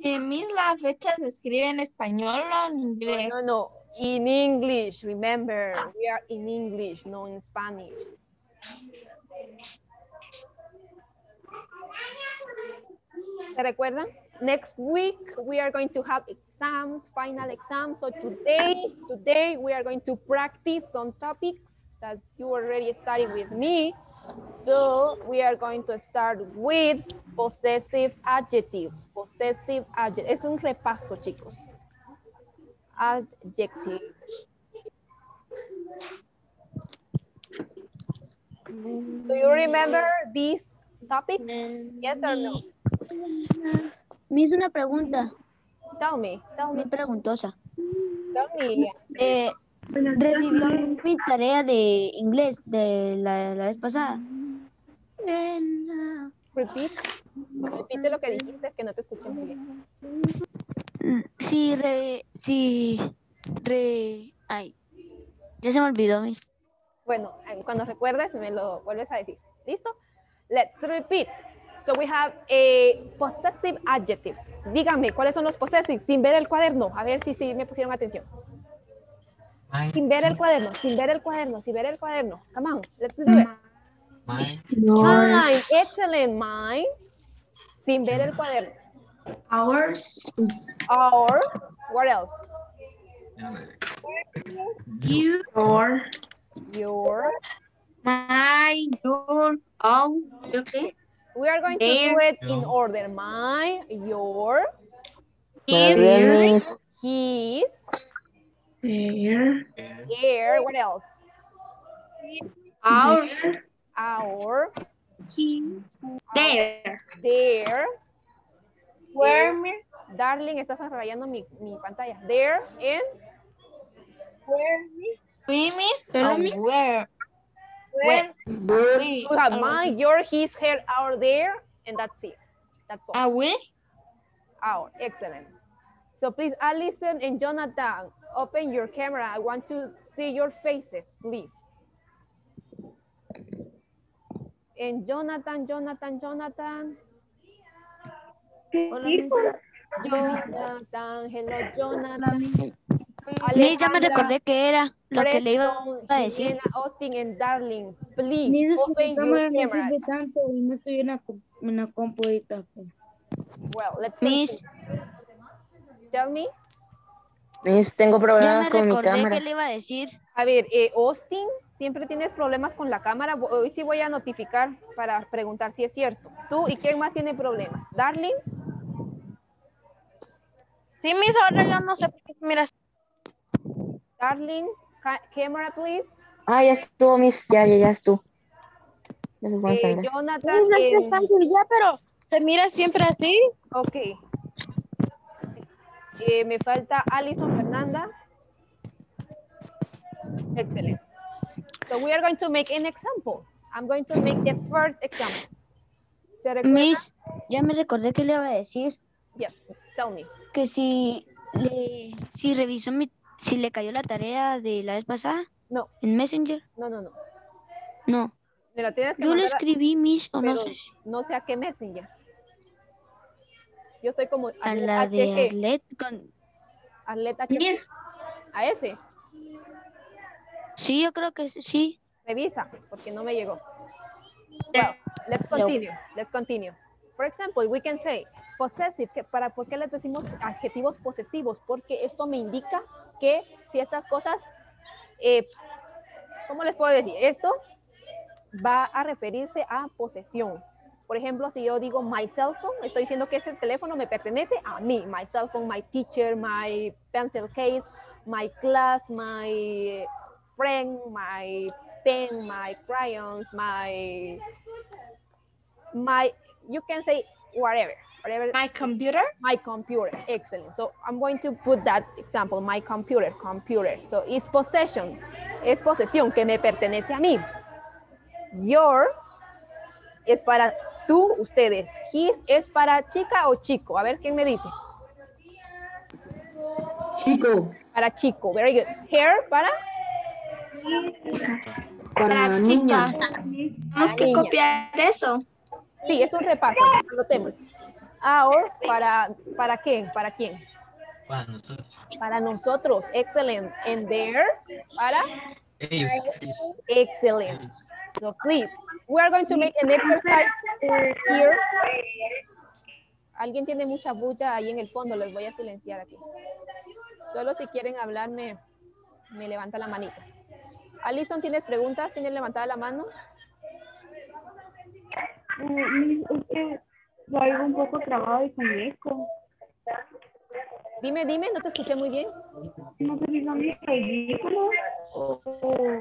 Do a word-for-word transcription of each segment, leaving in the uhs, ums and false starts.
Eh, Miss, ¿la fecha se escribe en español o en inglés? No, no, no. In English, remember, we are in English, no in Spanish. ¿Se recuerdan? Next week we are going to have exams, final exams. So today, today we are going to practice some topics that you already studied with me. So we are going to start with possessive adjectives. Possessive adjectives. Es un repaso, chicos. Adjective. Do you remember this topic? Yes or no? Me hizo una pregunta, Tell me, tell me, muy preguntosa. tell me. Eh, ¿Recibió mi tarea de inglés de la, la vez pasada? Repeat. Repite lo que dijiste, que no te escuché muy bien. Mm, Sí, re, sí, re, ay, ya se me olvidó, mis. Bueno, eh, cuando recuerdes me lo vuelves a decir. ¿Listo? Let's repeat. So we have a possessive adjectives. Díganme, ¿cuáles son los possessive? Sin ver el cuaderno. A ver si sí me pusieron atención. Sin ver el cuaderno, sin ver el cuaderno, sin ver el cuaderno. Come on, let's do it. Mine. Mine, excellent, mine. Sin ver el cuaderno. Ours. Or, what else? You. Your. Your. My. Your. All. Okay. We are going to do it in order. My, your, His. his, Their. their, what else? Our. Our, He. Their. their. Where. Darling, estás rayando mi, mi pantalla. There and Where. We, miss. Solo, miss. Where? where. We. We have mine, your, his, her, our, there, and that's it. That's all. Are we? Our, excellent. So please, Alison and Jonathan, open your camera. I want to see your faces, please. And Jonathan, Jonathan, Jonathan. Hola, miss. Jonathan, hello, Jonathan. Miss, ya me recordé que era lo que le iba Preston, a decir. Jimena, Austin, and Darling, please Miss, es que open mi your cámara no camera. sirve tanto y no estoy en la, co- en la compu ahorita, pues. Well, let's Miss, continue. Tell me. Miss, tengo ya me problemas con mi recordé cámara. que le iba a decir. A ver, eh, Austin, siempre tienes problemas con la cámara. Hoy sí voy a notificar para preguntar si es cierto. ¿Tú y quién más tiene problemas? ¿Darling? Sí, mis, ahora yo no sé por qué se mira así. Darling, ca- camera, please. Ah, ya estuvo, Miss. Ya, ya, ya estuvo. Ya se fue a Eh, encender. Jonathan, Miss, es que en- está ya, pero se mira siempre así. ok. Eh, me falta Alison Fernanda. Excellent. So we are going to make an example. I'm going to make the first example. ¿Se recuerda? Miss, ya me recordé que le iba a decir Yes, tell me. que si le, si revisó mi, si le cayó la tarea de la vez pasada No, en Messenger. no, no, no. No, Me la tienes que yo le mandar a- escribí, Miss, o no pero sé si no sé a qué Messenger. Yo estoy como a Arlet la de H G. Arlet con... Arlet H G. Miss. A ese. Sí, yo creo que sí. Revisa, porque no me llegó. Well, let's continue. Let's continue. For example, we can say possessive. Que para, ¿por qué les decimos adjetivos posesivos? Porque esto me indica que si estas cosas, eh, ¿cómo les puedo decir? Esto va a referirse a posesión. Por ejemplo, si yo digo my cell phone, estoy diciendo que este teléfono me pertenece a mí. My cell phone, my teacher, my pencil case, my class, my friend, my pen, my crayons, my, my, you can say whatever. whatever. My computer. My computer, excellent. So I'm going to put that example, my computer, computer. So it's possession, es posesión que me pertenece a mí. Your es para tú, ustedes. His es para chica o chico. A ver, ¿quién me dice? Chico. Para chico, very good. Her para Para niña. Tenemos que niña. copiar eso. Sí, es un repaso. Anotemos. our, ¿para, para qué? ¿Para quién? Para nosotros. Para nosotros. Excellent. And there, para? Ellos. ellos. Excellent. So please, we are going to make an exercise here. Alguien tiene mucha bulla ahí en el fondo, les voy a silenciar aquí. Solo si quieren hablar me, me levanta la manita. Alison, ¿tienes preguntas? ¿Tienes levantada la mano? Eh, es que lo oigo un poco trabado y con eco. Dime, dime, no te escuché muy bien. No sé si son mis audífonos o... o-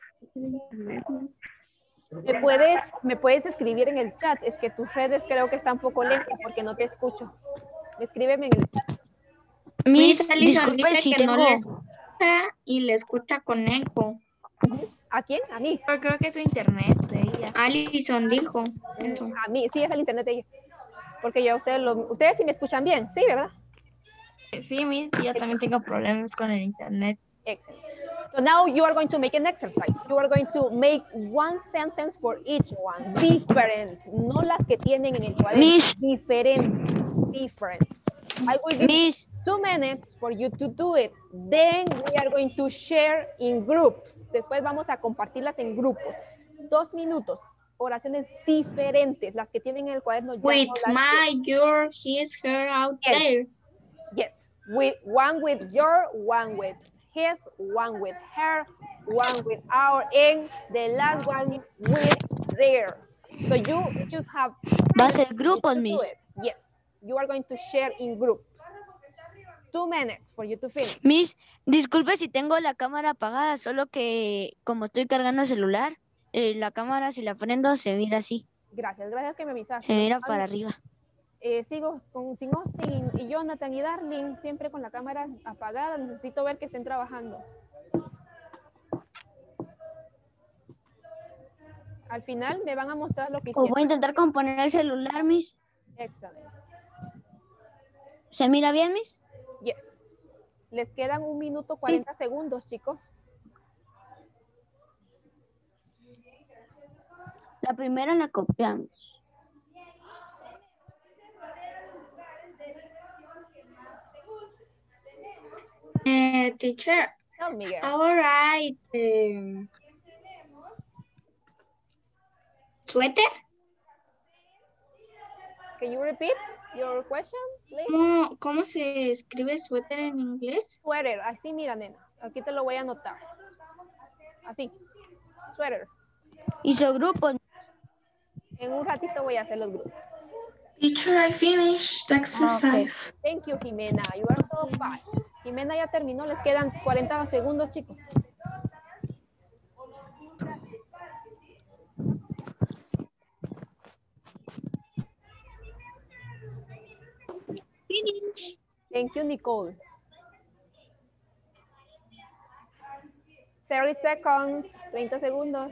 ¿Me puedes, me puedes escribir en el chat? Es que tus redes creo que están un poco lentas porque no te escucho. Escríbeme en el chat. Miss, Miss Alison disculpe dice si que tengo... no le escucha y le escucha con eco. ¿A quién? A mí. Pero creo que es su internet de ella. Alison dijo eso. A mí, sí, es el internet de ella. Porque yo a ustedes, lo, ustedes sí me escuchan bien, sí, ¿verdad? Sí, Miss, yo también tengo problemas con el internet. Excellent. So now you are going to make an exercise. You are going to make one sentence for each one. Different. No las que tienen en el cuaderno. Miss. Different. Different. I will give Miss, two minutes for you to do it. Then we are going to share in groups. Después vamos a compartirlas en grupos. Dos minutos. Oraciones diferentes. Las que tienen en el cuaderno. ya With no las- my, your, his, her out Yes. there. Yes, with one with your, one with his, one with her, one with our, and the last one with their. So you just have va a ser to grupos, do Miss. it. Yes, you are going to share in groups. Two minutes for you to finish. Miss, disculpe si tengo la cámara apagada, solo que como estoy cargando el celular, eh, la cámara si la prendo se mira así, Gracias, gracias que me avisaste. se mira para arriba. Eh, sigo con sin Austin y, y Jonathan y Darling, siempre con la cámara apagada. Necesito ver que estén trabajando. Al final me van a mostrar lo que O hicieron. voy a intentar componer el celular, Miss. Excelente. ¿Se mira bien, Miss? Yes. Les quedan un minuto cuarenta segundos, chicos. La primera la copiamos. Eh, teacher, Tell me, girl. all right. Um, suéter. Can you repeat your question, please? ¿Cómo, ¿Cómo se escribe suéter en inglés? Sweater. Así, mira, nena. Aquí te lo voy a anotar. Así. Sweater. Hizo grupos. En un ratito voy a hacer los grupos. Teacher, I finished the exercise. Thank you, Jimena. You are so fast. Jimena ya terminó. Les quedan cuarenta segundos, chicos. Finish. Thank you, Nicole. thirty seconds. treinta segundos.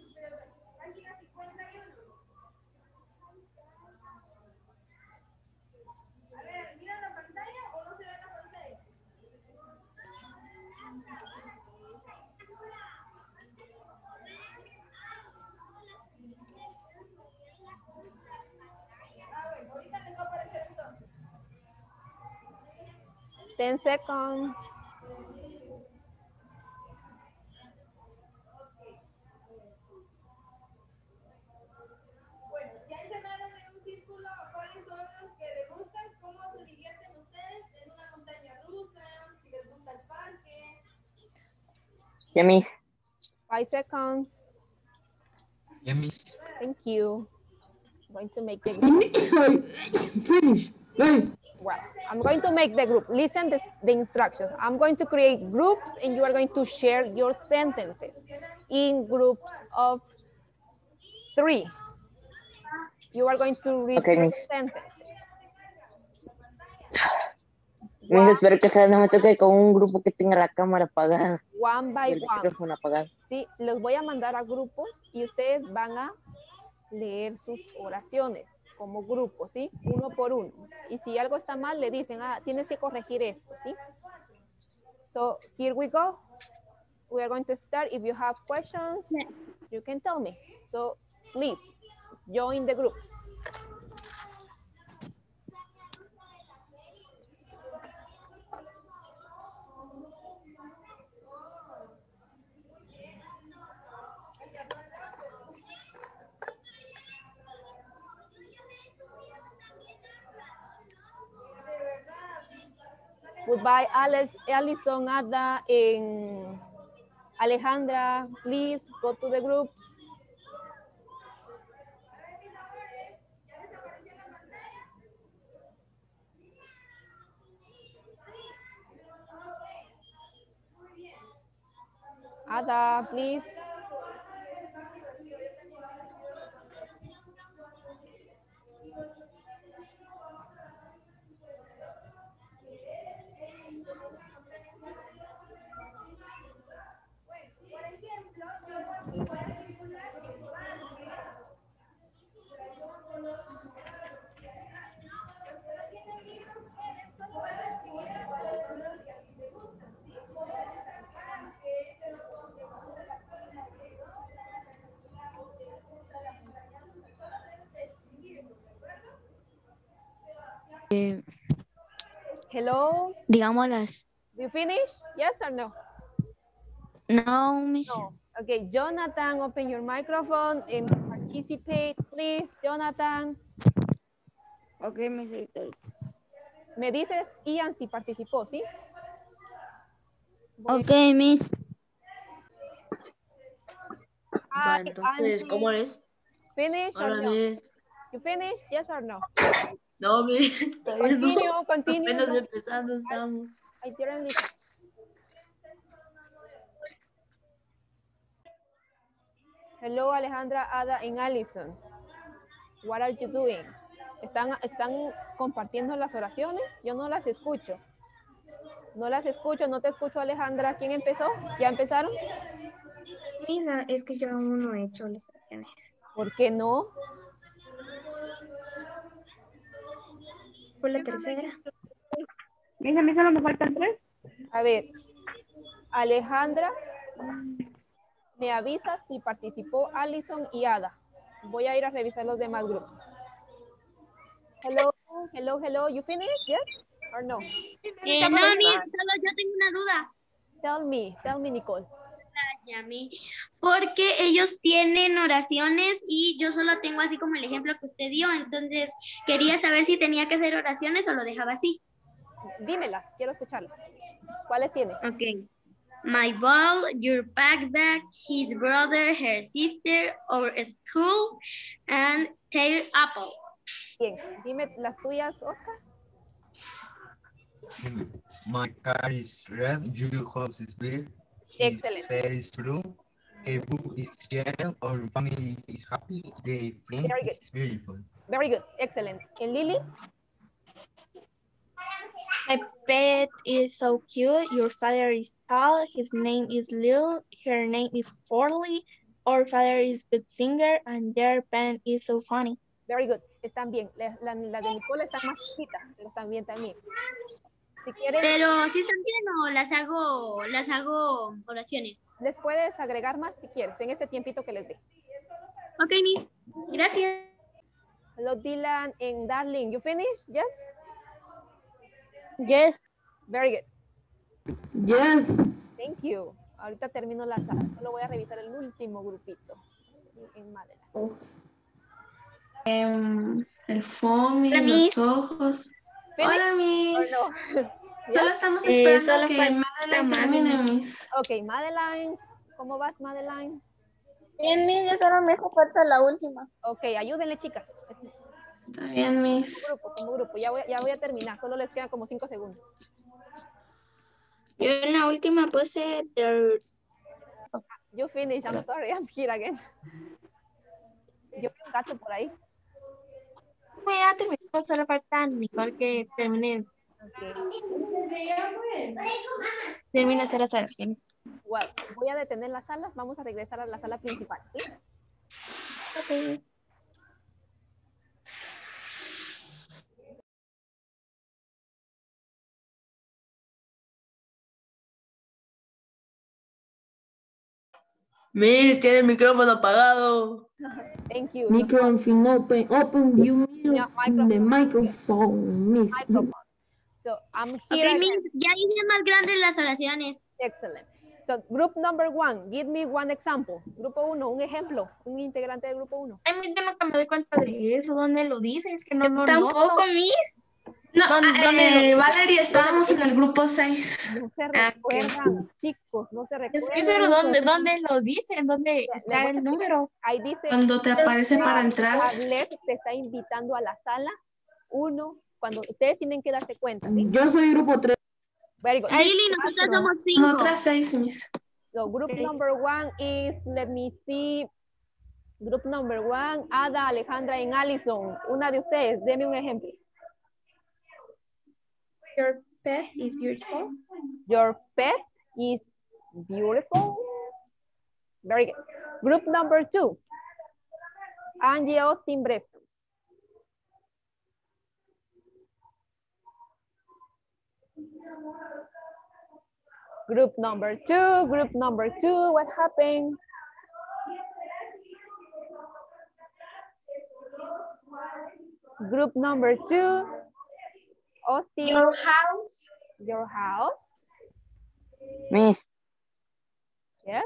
ten seconds. Ya, Miss. five seconds. Ya, Miss. Thank you. I'm going to make the group. Finish. Hey. Well, I'm going to make the group. Listen this, the instructions. I'm going to create groups and you are going to share your sentences in groups of three. You are going to read Okay, your Miss. sentences. Miss, espero que esa vez no me toque con un grupo que tenga la cámara apagada One y by el one. micrófono apagado. Sí, los voy a mandar a grupos y ustedes van a leer sus oraciones como grupo, ¿sí? Uno por uno. Y si algo está mal, le dicen, ah, tienes que corregir esto, ¿sí? So, here we go. We are going to start. If you have questions, you can tell me. So, please, join the groups. Goodbye, Alex, Allison, Ada, and Alejandra. Please go to the groups. Ada, please. Hello, Digamos las... you finish? Yes or no? No, Miss. No. Okay, Jonathan, open your microphone and participate, please. Jonathan, Ok, Miss Victoria. me dices Ian si participó, ¿sí? Ok, Miss. Va, Hi, entonces, Angie. ¿cómo es? Finish or Hola, no? Miss. You finish? Yes or no? No, Miss. Todavía no. Continue, continue. Apenas no. empezando estamos. I didn't listen. Hello, Alejandra, Ada, and Allison. What are you doing? ¿Están, ¿Están compartiendo las oraciones? Yo no las escucho. No las escucho, no te escucho, Alejandra. ¿Quién empezó? ¿Ya empezaron? Misa, es que yo aún no he hecho las acciones. ¿Por qué no? Por la tercera. Misa, a mí solo me faltan tres. A ver, Alejandra, me avisas si participó Allison y Ada. Voy a ir a revisar los demás grupos. Hello, hello, hello. You finished? Yes or no? Eh, no, Miss, solo yo tengo una duda. Tell me, tell me, Nicole. Yami, porque ellos tienen oraciones y yo solo tengo así como el ejemplo que usted dio, entonces quería saber si tenía que hacer oraciones o lo dejaba así. Dímelas, quiero escucharlas. ¿Cuáles tienes? Ok. My ball, your backpack, his brother, her sister, our school, and their apple. Bien, dime las tuyas, Oscar. My car is red, your house is blue, his Excellent. hair is blue, a book is yellow, our family is happy, the friends Very good. is beautiful. Very good, excellent. And Lily? My pet is so cute. Your father is tall. His name is Lil. Her name is Forley. Our father is good singer and their band is so funny. Very good, están bien. Las la, la de Nicole están más chiquitas, pero están bien también. Si quieren, Pero si están bien o las hago, las hago oraciones. les puedes agregar más si quieres, en este tiempito que les dé. Ok, Miss. Gracias. Hello, Dylan and Darling. You finished? Yes? Yes. Very good. Yes. Thank you. Ahorita termino la sala. Solo voy a revisar el último grupito. En Madeline. Em, el foamy, Hola, los Miss. ojos. ¿Finish Hola, or Miss. no? Solo ¿Ya? estamos Eh, esperando solo que falta Madeline termine, Madeline. Miss. Ok, Madeline. ¿Cómo vas, Madeline? Bien, niña, solo me hace falta la última. Ok, ayúdenle, chicas. Está bien, Miss. Como grupo, como grupo. Ya voy, ya voy a terminar. Solo les quedan como cinco segundos. Yo en la última puse the... You finish. I'm sorry. I'm here again. Yo vi un gato por ahí. Ya terminó, solo falta Nicole que termine, Okay. termine de hacer las oraciones. Well, voy a detener la sala. Vamos a regresar a la sala principal. ¿Sí? Okay. Miss, tiene el micrófono apagado. Thank you. Microphone open. Open you Yeah, the microphone, Miss. Microphone. So I'm Ok, here again. Miss, ya hice más grandes las oraciones. Excellent. So group number one, give me one example. Grupo uno, un ejemplo, un integrante del grupo uno. Ay, mi, yo nunca me doy cuenta de eso. ¿Dónde lo dice? Es que no lo noto. Tampoco, Miss. No, ¿Dónde- ah, dónde eh, lo- Valeria, estábamos en el grupo seis. No se Ah, ok. recuerdan, chicos, no se Es que, recuerdan. pero ¿dónde, dónde lo dicen? ¿Dónde Les está voy a el explicar. número? Ahí dice, Cuando te aparece para entrar. Arlet te está invitando a la sala. Uno, cuando ustedes tienen que darse cuenta, ¿sí? Yo soy grupo tres. Very good. Lili, nosotros Cuatro. somos cinco. Nosotras seis, Miss. So group Ok. number one is, let me see, group number one, Ada, Alejandra y Allison. Una de ustedes, deme un ejemplo. Your pet is beautiful. Your pet is beautiful. Very good. Group number two, Angie Austin Breston. Group number two, group number two, what happened? Group number two, Austin, Your house. your house, Miss, yes.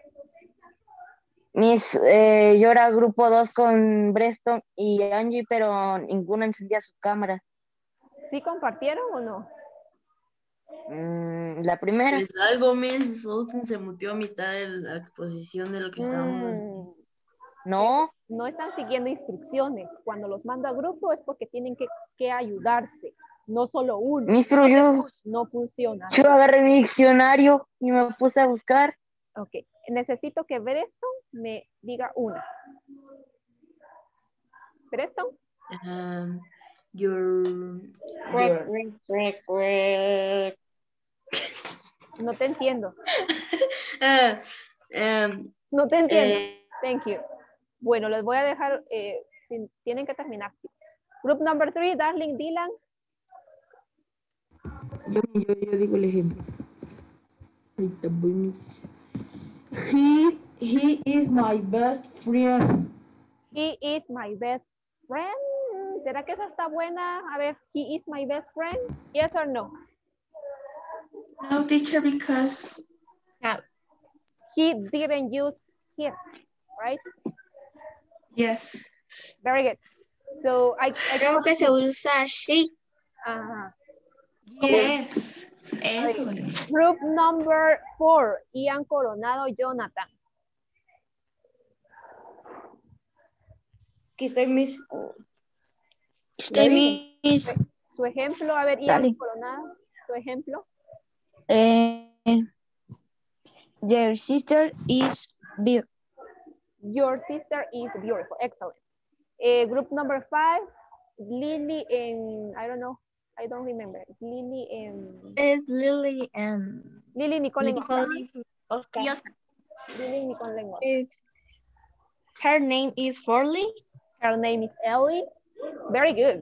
Miss, eh, yo era grupo dos con Breston y Angie, pero ninguna encendía su cámara. ¿Sí compartieron o no? Mm, la primera. Pues algo, Miss Austin se mutió a mitad de la exposición de lo que estábamos haciendo. Mm, No, no están siguiendo instrucciones. Cuando los mando a grupo es porque tienen que, que ayudarse, no solo uno. Miss, pero yo, No funciona. yo agarré mi diccionario y me puse a buscar. Ok, necesito que Breston me diga una. Breston, Um, your, Quack, your- quack, quack, quack. no te entiendo. Ah, um, No te entiendo. eh, Thank you. Bueno, les voy a dejar, eh, sin- tienen que terminar. Group number three, Darling, Dylan. yo, yo, yo digo el ejemplo. Ahorita voy, Miss. He, he is my best friend. He is my best friend. ¿Será que esa está buena? A ver, he is my best friend. Yes or no? No, teacher, because He didn't use his, right? yes. Very good. So I, I Creo que se usa she. Ajá. Yes. Eso. Group number four, Ian Coronado, Jonathan. Quizá Miss. Estoy mis, Su ejemplo, a ver, Ian Dale. Coronado, su ejemplo. eh, their sister is big. Your sister is beautiful. Excellent. Eh, group number five, Lily and, I don't know, I don't remember. Lily and, Es Lily and Lily, Nicole, and Oscar. Nicole Oscar. Y Oscar. Lily, Nicole, and Oscar. It's, her name is Forley. Her name is Ellie. Very good.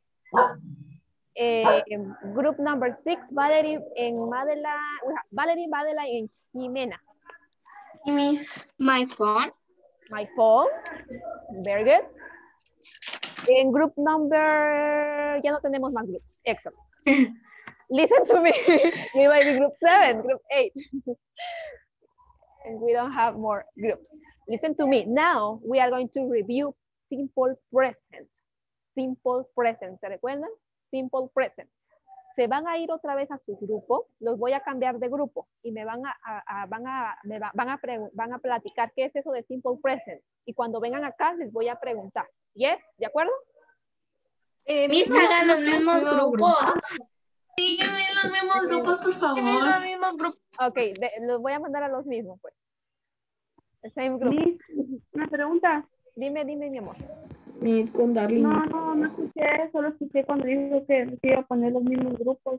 Eh, group number six, Valerie and Madeline, we have Valerie, Madeline, and Jimena. Miss. My phone. My phone. Very good. En group number, ya no tenemos más grupos. Excellent. Listen to me. We might be group seven, group eight. And we don't have more groups. Listen to me. Now we are going to review simple present. Simple present. ¿Se recuerdan? Simple present. Se van a ir otra vez a su grupo. Los voy a cambiar de grupo y me van a, a- a- van a, me va- van a, pregu- van a platicar qué es eso de simple present. Y cuando vengan acá les voy a preguntar. ¿Yes? ¿De acuerdo? Eh, Mis hagan los mismos grupos. Sí, los mismos grupos, por favor. Los mismos grupos. Ok, de- los voy a mandar a los mismos, pues. The same group. Miss, una pregunta. Dime, dime, mi amor. Miss con Darling. No, no, no escuché, solo escuché cuando dijo que se iba a poner los mismos grupos.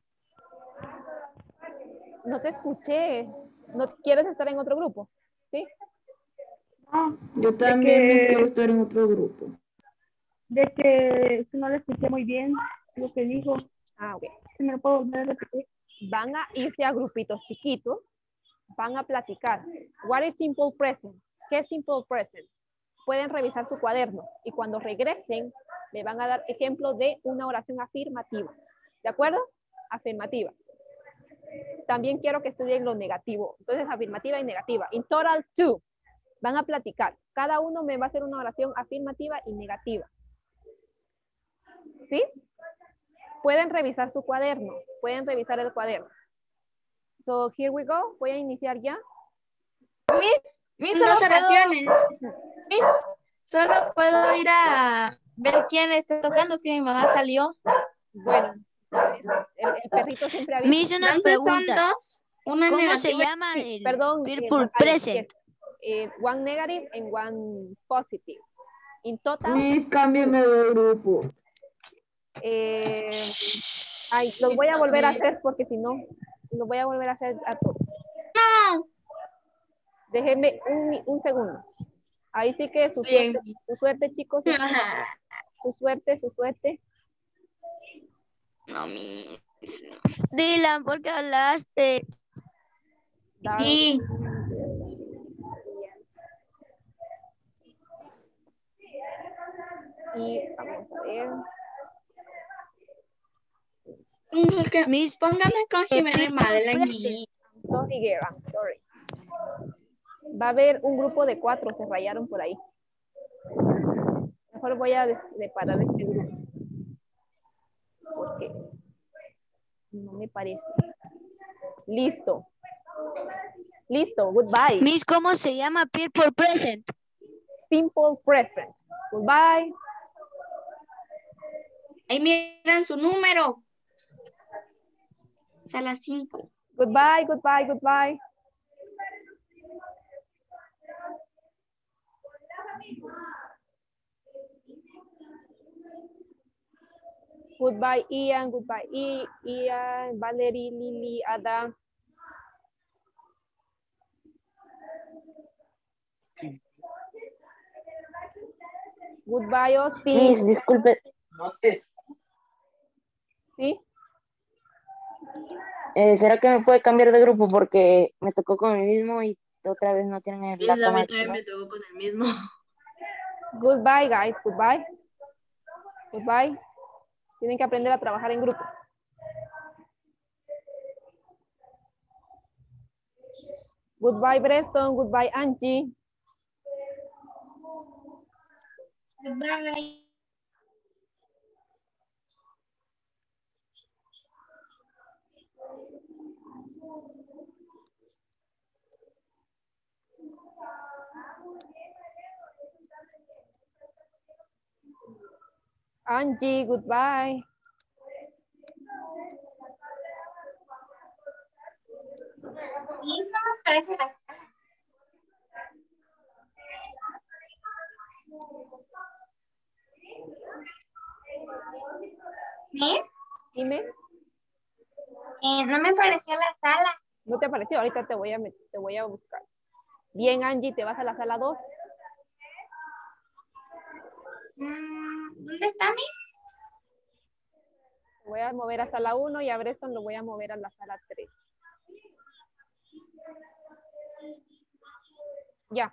No te escuché. ¿No quieres estar en otro grupo? ¿Sí? No, Yo de también, Miss, que, quiero estar en otro grupo. de que no le escuché muy bien lo que dijo. Ah, ok. Si me lo puedo volver a repetir. Van a irse a grupitos chiquitos. Van a platicar. What is simple present? ¿Qué es simple present? Pueden revisar su cuaderno y cuando regresen me van a dar ejemplo de una oración afirmativa. ¿De acuerdo? Afirmativa. También quiero que estudien lo negativo. Entonces, afirmativa y negativa. In total, two. Van a platicar. Cada uno me va a hacer una oración afirmativa y negativa. ¿Sí? pueden revisar su cuaderno, pueden revisar el cuaderno. So, here we go. Voy a iniciar ya. Miss, Miss, Dos solo puedo, oraciones. Miss, solo puedo ir a ver quién está tocando, es que mi mamá salió. Bueno, el, el perrito siempre avisa. Me hizo una Entonces son pregunta. dos. Una ¿Cómo se negativa. llama Sí, el perdón, people eh, Macario, present? yes. Eh, one negative and one positive. In total, Miss, cámbiame de grupo. eh, ay, los voy a volver a hacer porque si no, los voy a volver a hacer a todos. No. Déjenme un, un segundo. Ahí sí que su Bien. suerte, su suerte, chicos. Su, su suerte, su suerte. No, mi. Dylan, ¿por qué hablaste? Sí. Y vamos a ver. Porque- Miss, Póngame con Jimena y people Madeline. present. I'm sorry, girl, I'm sorry. Va a haber un grupo de cuatro, se rayaron por ahí. Mejor voy a separar este grupo. Porque no me parece. Listo. Listo, goodbye. Miss, ¿cómo se llama people present? Simple present. Goodbye. Ahí miran su número. Es a las cinco. Goodbye, goodbye, goodbye. Goodbye, Ian. Goodbye, I Ian, Valerie, Lily, Ada. Goodbye, Austin. Miss, disculpe, ¿Sí? eh, ¿será que me puede cambiar de grupo? Porque me tocó con el mismo y otra vez no tienen la Miss, a cámara mí también activa. me tocó con el mismo. Goodbye, guys. Goodbye. Goodbye. Tienen que aprender a trabajar en grupo. Goodbye, Breston. Goodbye, Angie. Bye. Angie, goodbye. Miss, Dime. eh, no me pareció la sala. ¿No te apareció? Ahorita te voy a, met- te voy a buscar. Bien, Angie, te vas a la sala dos. Mm, ¿Dónde está Miss? Te voy a mover a sala uno y a Breston lo voy a mover a la sala tres. Ya.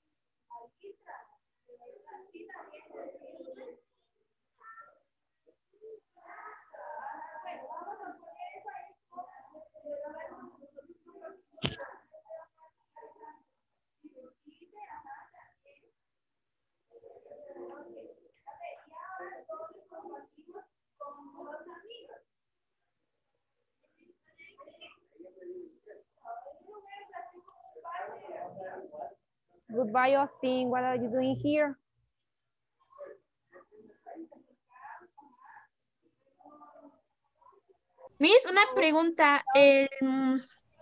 Goodbye, Austin. What are you doing here? Miss, una pregunta. eh, mm,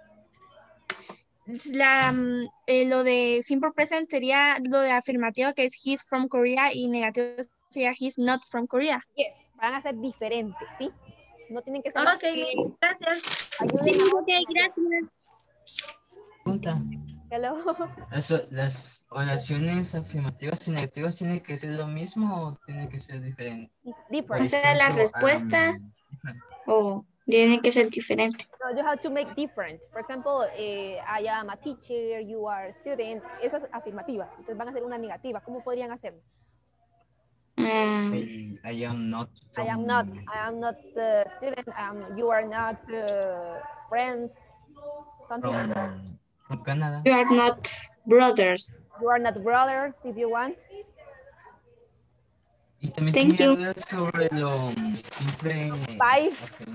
la, mm, eh, lo de simple present sería lo de afirmativo que es he's from Korea y negativo sería he's not from Korea. Yes, van a ser diferentes, ¿sí? No tienen que ser... Ok, gracias. Ayuden a Ok, gracias. Pregunta. Hello. ¿Las, las oraciones afirmativas y negativas tienen que ser lo mismo o tienen que ser diferentes? Por Different. O sea, la ejemplo, respuesta um, different. o tiene que ser diferente. No, you have to make different. For example, eh, I am a teacher, you are a student. Esa es afirmativa. Entonces van a ser una negativa. ¿Cómo podrían hacerlo? Mm, I, I am not I am from- not. I am not the student. Um, you are not uh, friends. Something like that. from, from Canada. you are not brothers. You are not brothers if you want. Y también Thank tenía you. dudas sobre lo siempre. Bye. Ok.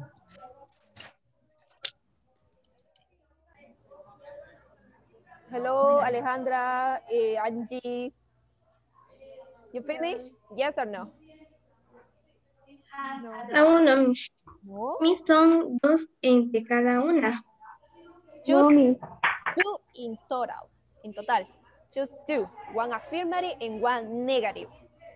Hello, Alejandra, eh, Angie. You finished? Yes or no? Aún no, mis, No. mis son dos entre cada una. Choose No, Miss. two in total. In total. Choose two. One affirmative and one negative.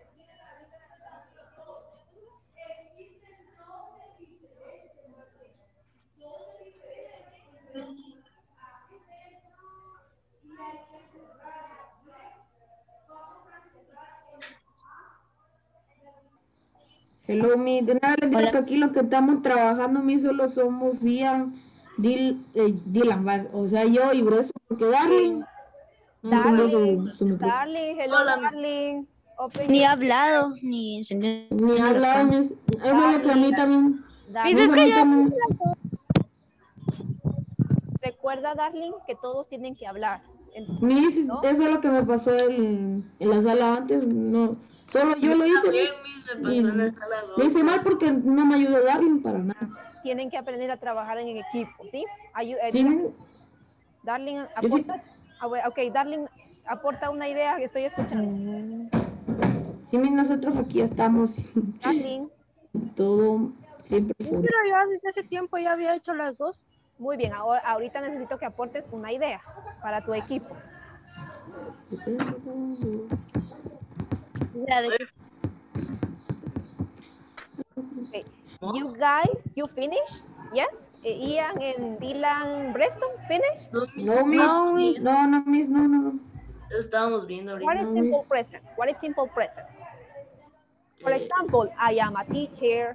Hello, mi. De nada les digo Hola. que aquí los que estamos trabajando, mi, solo somos Ian, Dil, eh, Dylan, va, o sea, yo y Breso, porque Darling no encendió Darling, su, su micrófono. darling, hello, darling. Open Ni he your hablado, ni encendido Ni ha la hablado, cámara. mis. Eso es lo que a mí también. Darling. Eso a mí también. Recuerda, darling, que todos tienen que hablar. En- Mis, ¿no? eso es lo que me pasó en, en la sala antes. No, solo yo lo hice, mis. Y lo hice mal porque no me ayudó Darling para nada. Tienen que aprender a trabajar en equipo, ¿sí? Ayu- eh, Sí, mi. Darling, Yo sí- aporta. Ah, bueno, ok, Darling, aporta una idea que estoy escuchando. Sí, mis, nosotros aquí estamos. Darling, Todo siempre full. Pero yo desde ese tiempo ya había hecho las dos. muy bien, ahora, ahorita necesito que aportes una idea para tu equipo. Okay. You guys, you finish? Yes? Eh, Ian and Dylan Breston, finish? No, mis. No, no, mis, no, no, no. Estábamos viendo What is ahorita. simple present? What is simple present? For example, I am a teacher.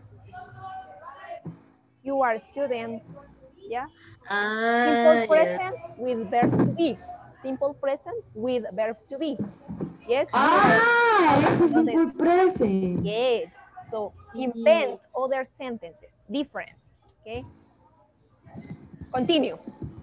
You are students. Yeah? Ah, Simple yeah. present with verb to be. Simple present with verb to be. Yes? Ah, ese es So the- simple present. Yes. So invent other sentences, different. Okay? Continue.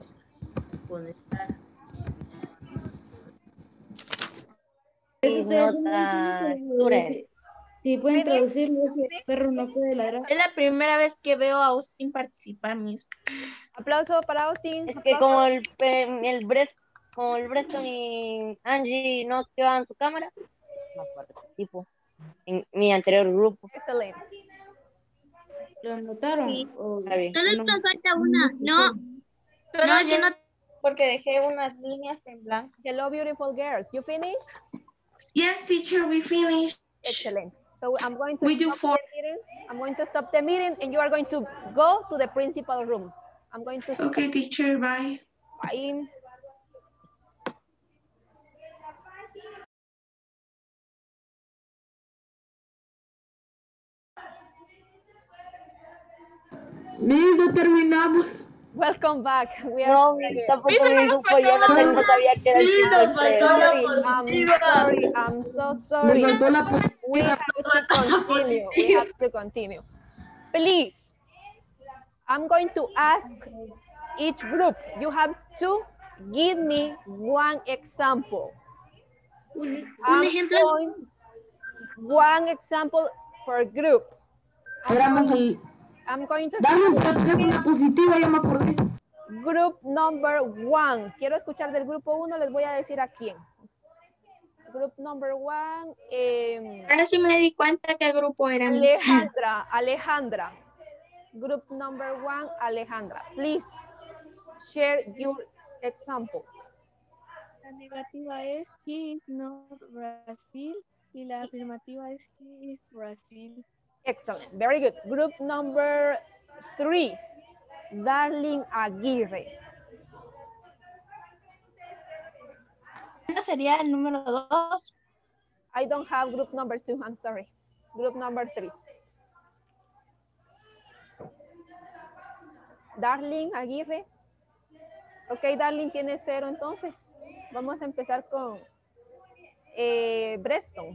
Sí, nota, student. Sí, pueden Ready? traducirlo, el perro no puede ladrar. Es la primera vez que veo a Austin participar, mis. Aplauso para Austin. Es que como el, pe- el Brest, como el Breston y Angie no activaban su cámara, no participo en mi anterior grupo. Excelente. ¿Lo notaron? Sí. O- Está bien. Solo nos falta una. No, Solo no, es yo, que no. porque dejé unas líneas en blanco. Hello, beautiful girls. You finish? Yes, teacher, we finished. Excellent. So I'm going to We do stop four. the meetings. I'm going to stop the meeting and you are going to go to the principal room. I'm going to stop. Okay, teacher, bye. Bye. Listo, terminamos. Welcome back. We are No, back. tampoco mi grupo, yo no tengo todavía que dar Sí, nos faltó la Sorry, I'm positiva. sorry. I'm so Me sorry. faltó la We positiva. have to continue. We have to continue. Please, I'm going to ask each group. You have to give me one example. Un, un I'm ejemplo. going- one example per group. I'm Éramos going, el. I'm going to Dame start una positiva, ya me acordé. group number one. Quiero escuchar del grupo uno, les voy a decir a quién. Group number one. eh, Ahora sí me di cuenta qué grupo era, mis. Alejandra, Alejandra. Group number one, Alejandra. Please share your example. La negativa es he is not Brazil y la afirmativa es he is Brazil. Excellent, very good. Group number three, Darling Aguirre. ¿Cuál sería el número dos? I don't have group number two, I'm sorry. Group number three. Darling Aguirre. Ok, Darling tiene cero entonces. Vamos a empezar con eh, Breston.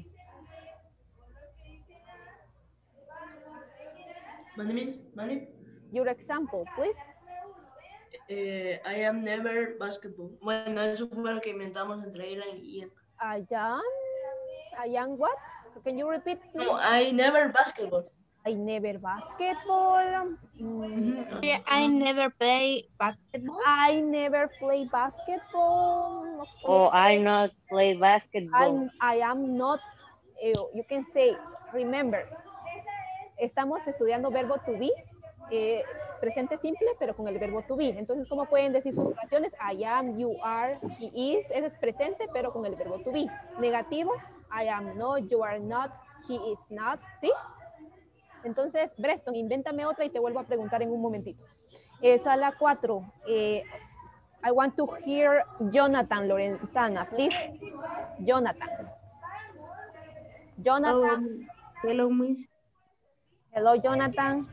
Mande, miss, mande. Your example, please. Eh, I am never basketball. Bueno, eso fue lo que inventamos entre Ilan y Ian. I am, I am what? Can you repeat, please? No, I never basketball. I never basketball. Mm, Yeah, I never play basketball. I never play basketball. Oh, Okay. I not play basketball. I, I am not, eh, you can say, remember, estamos estudiando verbo to be, eh, presente simple, pero con el verbo to be. Entonces, ¿cómo pueden decir sus oraciones? I am, you are, he is. Ese es presente, pero con el verbo to be. Negativo, I am not, you are not, he is not. ¿Sí? Entonces, Breston, invéntame otra y te vuelvo a preguntar en un momentito. Eh, sala cuatro. Eh, I want to hear Jonathan Lorenzana, please. Jonathan. Jonathan. Hello, Miss. Hello, Jonathan.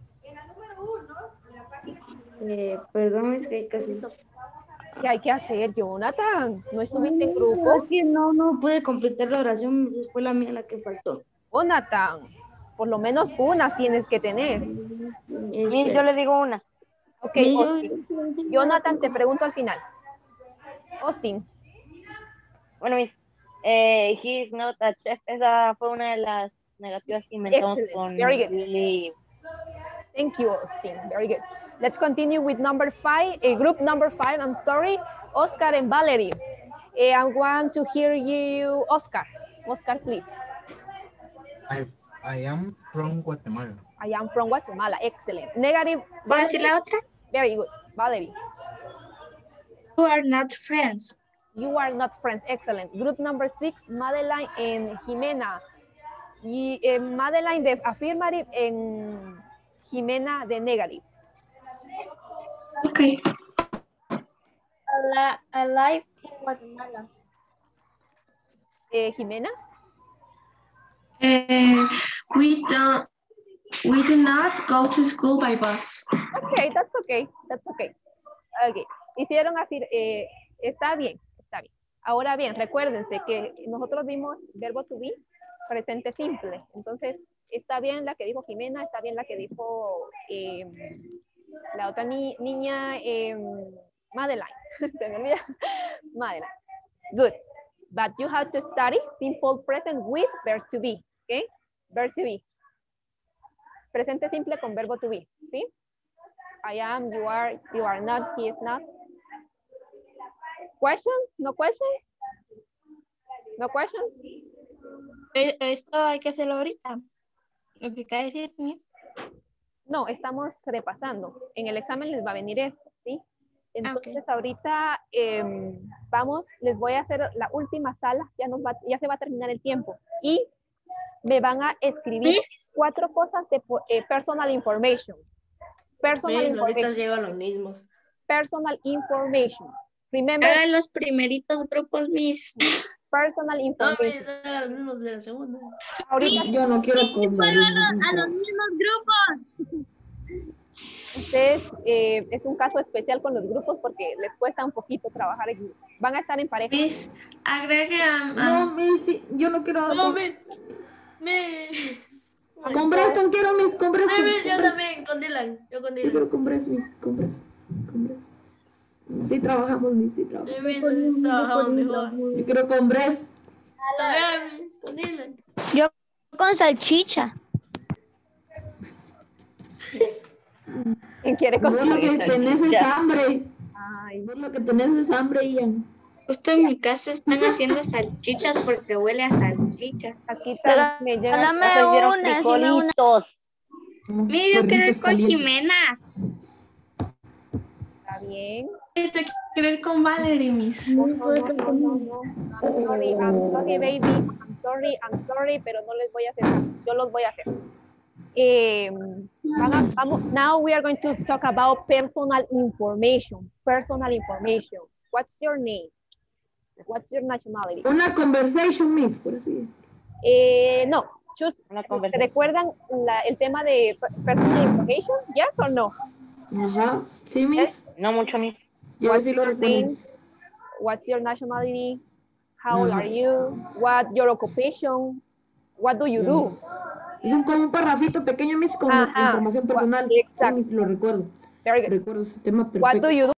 Eh, perdón, es que hay que hacer. ¿Qué hay que hacer, Jonathan? ¿No estuviste en grupo? Es que no, no pude completar la oración, Miss, fue la mía la que faltó. Jonathan, por lo menos unas tienes que tener. Miss, yo le digo una. Ok, Austin. Jonathan, te pregunto al final. Austin. Bueno, Miss, eh, he is not a chef. Esa fue una de las negativas que inventamos Excellent. con Very good. Billy. Thank you, Austin. Very good. Let's continue with number five, uh, group number five. I'm sorry, Oscar and Valerie. Uh, I want to hear you, Oscar. Oscar, please. I, I am from Guatemala. I am from Guatemala. Excellent. Negative. ¿Puedo decir la otra? Very good. Valerie. You are not friends. You are not friends. Excellent. Group number six, Madeline and Jimena. Y eh, Madeline de affirmative and Jimena de negative. Okay. I, I live in Guatemala. Eh, Jimena? Uh, we don't. We do not go to school by bus. Okay, that's okay. That's okay. Okay. Hicieron así. Eh, está bien. Está bien. Ahora bien, recuérdense que nosotros vimos verbo to be, presente simple. Entonces, está bien la que dijo Jimena, está bien la que dijo eh, la otra ni niña, eh, Madeline. Se me olvida. Madeline. Good. But you have to study simple present with verb to be. Okay? Verb to be. Presente simple con verbo to be. ¿Sí? I am, you are, you are not, he is not. Questions? No questions? No questions? Esto hay que hacerlo ahorita. Lo que acaba de decir, Miss. No, estamos repasando. En el examen les va a venir esto, ¿sí? Entonces, okay. ahorita eh, vamos, les voy a hacer la última sala, ya, nos va, ya se va a terminar el tiempo. Y me van a escribir ¿Miss? Cuatro cosas de eh, personal information. Personal Miss, information. ahorita llegan los mismos. Personal information. Remember. Hagan los primeritos grupos, Miss. Personal information. No, Miss, hagan los mismos de la segunda. Ahorita. Yo no quiero comer. A los mismos grupos. Ustedes, eh, es un caso especial con los grupos porque les cuesta un poquito trabajar en grupo. Van a estar en pareja. Miss, agregue a... a... No, Miss, yo no quiero... No, Miss. Miss. Con Breston quiero, Miss, con Breston. Sí, Miss, yo también, con Dylan. Yo con Dylan. Yo quiero con Breston, Miss, con Breston. Con Breston. Sí trabajamos, Miss, sí trabajamos. Sí, Miss, así trabajamos mejor. Yo quiero con Breston. También, Miss, con Dylan. Yo con salchicha. ¿Quién quiere Vos comer? lo que tenés es hambre. Ay. Vos lo que tenés es hambre, Ian. Justo en mi casa están haciendo salchichas porque huele a salchicha. Aquí también me llega. Dame una, sí, me una. Mira, yo quiero ir con Jimena. Está bien. Esto quiero ir con Valerie, Miss. No, no, no, no, no, no. I'm sorry, I'm sorry, baby. I'm sorry, I'm sorry, pero no les voy a hacer caso. Yo los voy a hacer. Eh, vamos, vamos, now we are going to talk about personal information. Personal information. What's your name? What's your nationality? Una conversation, Miss, por así decirlo. Eh, no. Just, Una conversación. ¿recuerdan la, el tema de personal information? ¿Yes o no? Ajá. Sí, Miss. No mucho, Miss. Yo What's sí lo your recuerdo. name? What's your nationality? How old Ajá. are you? What your occupation? What do you do? Miss. Es un, como un parrafito pequeño, Miss, con Ajá. nuestra información personal. Sí, Exacto. Miss, lo recuerdo. Very good. Recuerdo ese tema perfecto. What do you do?